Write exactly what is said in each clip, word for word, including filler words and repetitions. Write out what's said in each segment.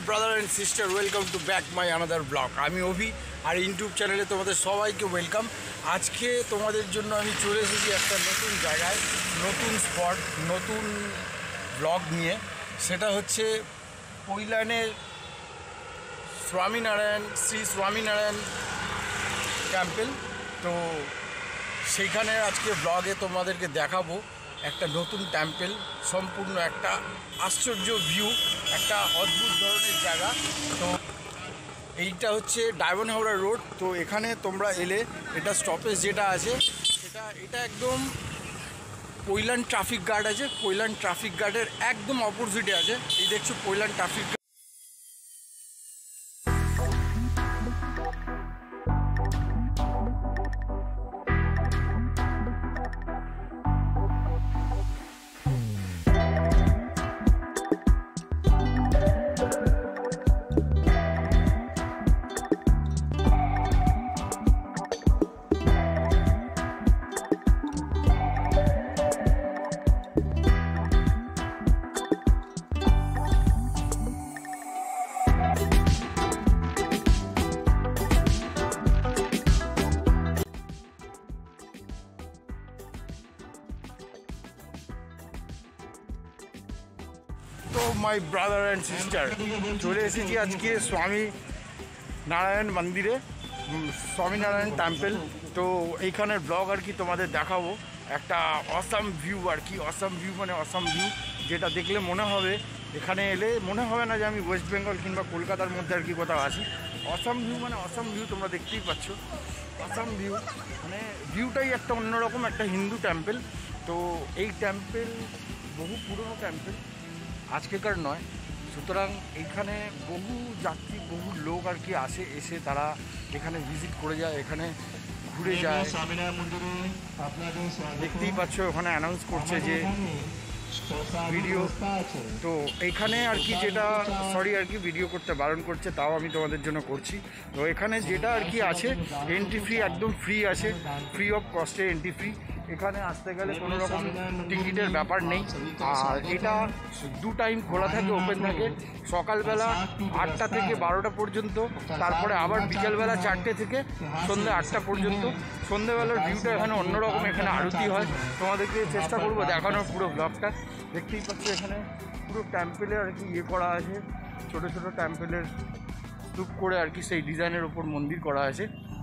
Brother and sister, welcome to back my another blog. আমি অভি, আর YouTube চ্যানেলে তোমাদের সবাইকে ওয়েলকাম। আজকে তোমাদের জন্য আমি চলে এসেছি একটা নতুন জায়গায়, নতুন স্পট, নতুন ব্লগ নিয়ে। সেটা হচ্ছে পৈলানের স্বামীনারায়ণ, শ্রী স্বামীনারায়ণ টেম্পল। তো সেইখানে আজকে ব্লগে তোমাদেরকে দেখাবো একটা নতুন টেম্পল, সম্পূর্ণ একটা আশ্চর্য ভিউ, একটা অদ্ভুত ধরনের জায়গা। তো এইটা হচ্ছে ডায়মন্ড হাওড়া রোড। তো এখানে তোমরা এলে এটা স্টপেজ যেটা আছে সেটা এটা একদম পৈলান ট্রাফিক গার্ড আছে, পৈলান ট্রাফিক গার্ডের একদম অপোজিটে আছে। এই দেখছো পৈলান ট্রাফিক গার্ড। তো মাই ব্রাদার অ্যান্ড সিস্টার, চলে এসেছি আজকে স্বামী নারায়ণ মন্দিরে, স্বামীনারায়ণ টেম্পল। তো এইখানের ব্লগ আর কি তোমাদের দেখাবো, একটা অসাম ভিউ আর কি। অসাম ভিউ মানে অসাম ভিউ, যেটা দেখলে মনে হবে, এখানে এলে মনে হবে না যে আমি ওয়েস্ট বেঙ্গল কিংবা কলকাতার মধ্যে আর কি কোথাও আছি। অসাম ভিউ মানে অসাম ভিউ, তোমরা দেখতেই পাচ্ছ অসাম ভিউ, মানে ভিউটাই একটা অন্যরকম, একটা হিন্দু টেম্পল। তো এই টেম্পল বহু পুরনো টেম্পল, আজকেকার নয়। সুতরাং এইখানে বহু যাত্রী, বহু লোক আর কি আসে, এসে তারা এখানে ভিজিট করে যায়, এখানে ঘুরে যায়। দেখতেই পাচ্ছ ওখানে অ্যানাউন্স করছে যে ভিডিও। তো এইখানে আর কি যেটা, সরি আর কি ভিডিও করতে বারণ করছে, তাও আমি তোমাদের জন্য করছি। তো এখানে যেটা আর কি আছে, এন্ট্রি ফি একদম ফ্রি আছে, ফ্রি অফ কস্টে এন্ট্রি ফি। এখানে আসতে গেলে কোনো রকম টিকিটের ব্যাপার নেই। আর এটা দু টাইম খোলা থাকে, ওপেন থাকে, সকালবেলা আটটা থেকে বারোটা পর্যন্ত, তারপরে আবার বিকেলবেলা চারটে থেকে সন্ধ্যে আটটা পর্যন্ত। সন্ধ্যেবেলার ভিউটা এখানে অন্যরকম, এখানে আরতি হয়। তোমাদেরকে চেষ্টা করবো দেখানোর পুরো ব্লগটা। দেখতেই পাচ্ছ এখানে পুরো টেম্পেলে আর কি ইয়ে করা আছে, ছোটো ছোটো টেম্পেলের স্তূপ করে আর কি সেই ডিজাইনের ওপর মন্দির করা আছে।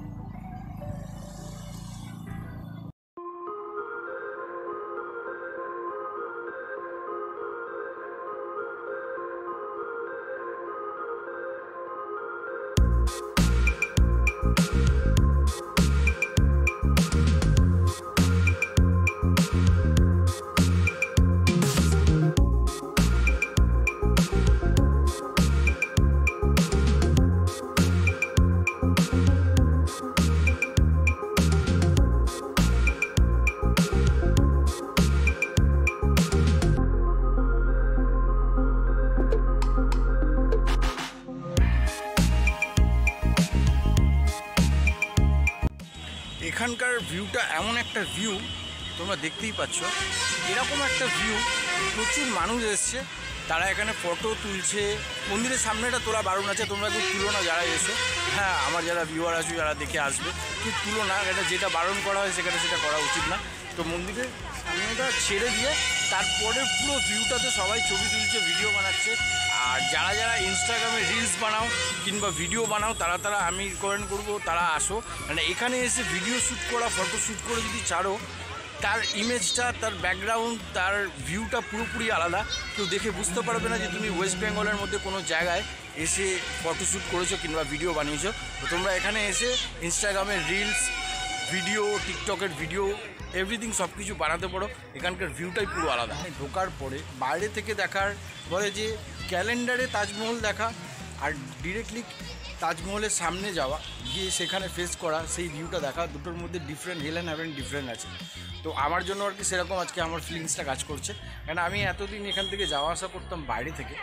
এখানকার ভিউটা এমন একটা ভিউ, তোমরা দেখতেই পাচ্ছ এরকম একটা ভিউ। প্রচুর মানুষ এসছে, তারা এখানে ফটো তুলছে। মন্দিরের সামনেটা তোলা বারণ আছে, তোমরা একটু তুলো না যারা এসো। হ্যাঁ, আমার যারা ভিউয়ার আছে যারা দেখে আসবে, কিন্তু তুলো না, এটা যেটা বারণ করা হয় সেখানে সেটা করা উচিত না। তো মন্দিরের সামনেটা ছেড়ে দিয়ে তারপরে পুরো ভিউটাতে সবাই ছবি তুলছে, ভিডিও বানাচ্ছে। আর যারা যারা ইনস্টাগ্রামে রিলস বানাও কিংবা ভিডিও বানাও, তারা তারা আমি রিকমেন্ড করবো তারা আসো। মানে এখানে এসে ভিডিও শ্যুট করা, ফটো শ্যুট করে যদি ছাড়ো, তার ইমেজটা, তার ব্যাকগ্রাউন্ড, তার ভিউটা পুরোপুরি আলাদা। কেউ দেখে বুঝতে পারবে না যে তুমি ওয়েস্ট বেঙ্গলের মধ্যে কোনো জায়গায় এসে ফটোশ্যুট করেছো কিংবা ভিডিও বানিয়েছো। তো তোমরা এখানে এসে ইনস্টাগ্রামের রিলস, ভিডিও, টিকটকের ভিডিও, এভরিথিং সব কিছু বানাতে পারো। এখানকার ভিউটাই পুরো আলাদা। ঢোকার পরে বাইরে থেকে দেখার বলে যে ক্যালেন্ডারে তাজমহল দেখা, আর ডিরেক্টলি তাজমহলের সামনে যাওয়া, গিয়ে সেখানে ফেস করা, সেই ভিউটা দেখা, দুটোর মধ্যে different, hell and heaven different আছে। তো আমার জন্য আর কি সেরকম আজকে আমার ফিলিংসটা কাজ করছে। কারণ আমি এতদিন এখান থেকে যাওয়া আসা করতাম বাইরে থেকে,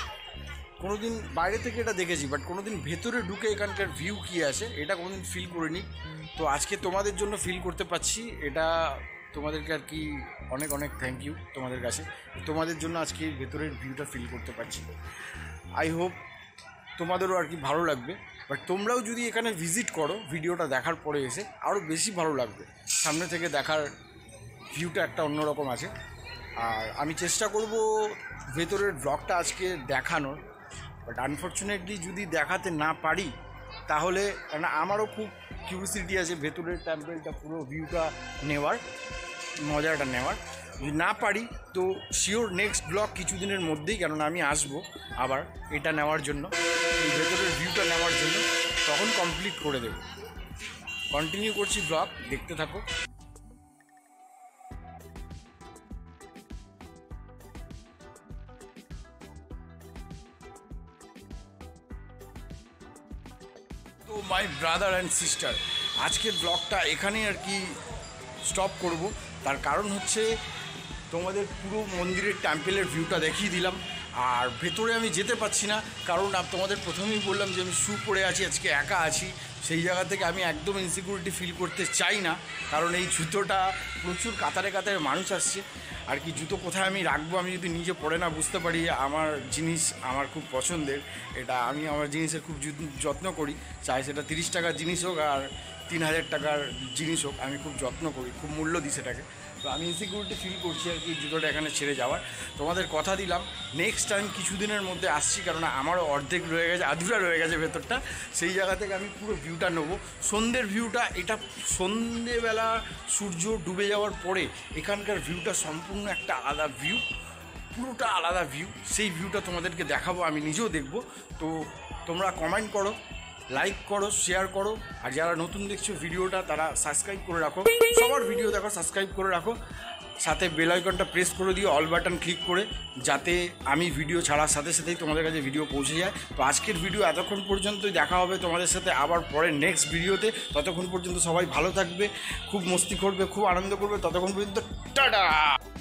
কোনো দিন বাইরে থেকে এটা দেখেছি, বাট কোনো দিন ভেতরে ঢুকে এখানকার ভিউ কী আছে এটা কোনো দিন ফিল করিনি। তো আজকে তোমাদের জন্য ফিল করতে পারছি, এটা তোমাদেরকে আর কি অনেক অনেক থ্যাংক ইউ তোমাদের কাছে। তোমাদের জন্য আজকে ভেতরের ভিউটা ফিল করতে পারছি। আই হোপ তোমাদেরও আর কি ভালো লাগবে। বাট তোমরাও যদি এখানে ভিজিট করো ভিডিওটা দেখার পরে এসে আরও বেশি ভালো লাগবে। সামনে থেকে দেখার ভিউটা একটা অন্যরকম আছে। আর আমি চেষ্টা করব ভেতরের ব্লগটা আজকে দেখানোর, বাট আনফর্চুনেটলি যদি দেখাতে না পারি তাহলে, কারণ আমারও খুব কিউরিসিটি আছে ভেতরের টেম্পলটা পুরো ভিউটা নেওয়ার, মজাটা নেওয়ার। যদি না পারি তো শিওর নেক্সট ব্লগ কিছুদিনের মধ্যেই, কেননা আমি আসবো আবার এটা নেওয়ার জন্য, এই ভেতরের ভিউটা নেওয়ার জন্য, তখন কমপ্লিট করে দেব। কন্টিনিউ করছি ব্লগ, দেখতে থাকো। তো মাই ব্রাদার অ্যান্ড সিস্টার, আজকের ব্লগটা এখানেই আর কি স্টপ করব। তার কারণ হচ্ছে তোমাদের পুরো মন্দিরের টেম্পেলের ভিউটা দেখিয়ে দিলাম, আর ভেতরে আমি যেতে পারছি না কারণ তোমাদের প্রথমেই বললাম যে আমি শু পরে আছি, আজকে একা আছি। সেই জায়গা থেকে আমি একদম ইনসিকিউরিটি ফিল করতে চাই না, কারণ এই জুতোটা প্রচুর কাতারে কাতারে মানুষ আসছে আর কি। জুতো কোথায় আমি রাখবো আমি যদি নিজে পরে না বুঝতে পারি। আমার জিনিস আমার খুব পছন্দের, এটা আমি আমার জিনিসের খুব যত্ন করি, চাই সেটা তিরিশ টাকার জিনিস হোক আর তিন হাজার টাকার জিনিস হোক, আমি খুব যত্ন করি, খুব মূল্য দিই সেটাকে। তো আমি ইনসিকিউরিটি ফিল করছি আর কি জুতোটা এখানে ছেড়ে যাওয়ার। তোমাদের কথা দিলাম নেক্সট টাইম কিছুদিনের মধ্যে আসছি, কারণ আমারও অর্ধেক রয়ে গেছে, আধুরা রয়ে গেছে ভেতরটা। সেই জায়গা থেকে আমি পুরো ভিউটা নেবো, সন্ধ্যের ভিউটা। এটা সন্ধ্যেবেলা সূর্য ডুবে যাওয়ার পরে এখানকার ভিউটা সম্পূর্ণ একটা আলাদা ভিউ, পুরোটা আলাদা ভিউ। সেই ভিউটা তোমাদেরকে দেখাবো, আমি নিজেও দেখবো। তো তোমরা কমেন্ট করো, লাইক করো, শেয়ার করো, আর যারা নতুন দেখছো ভিডিওটা তারা সাবস্ক্রাইব করে রাখো। সবার ভিডিও দেখো, সাবস্ক্রাইব করে রাখো, সাথে বেল আইকনটা প্রেস করে দিও, অল বাটন ক্লিক করে, যাতে আমি ভিডিও ছাড়ার সাথে সাথেই তোমাদের কাছে ভিডিও পৌঁছে যায়। তো আজকের ভিডিও এতক্ষণ পর্যন্তই, দেখা হবে তোমাদের সাথে আবার পরে নেক্সট ভিডিওতে। ততক্ষণ পর্যন্ত সবাই ভালো থাকবে, খুব মস্তি করবে, খুব আনন্দ করবে। ততক্ষণ পর্যন্ত টাটা।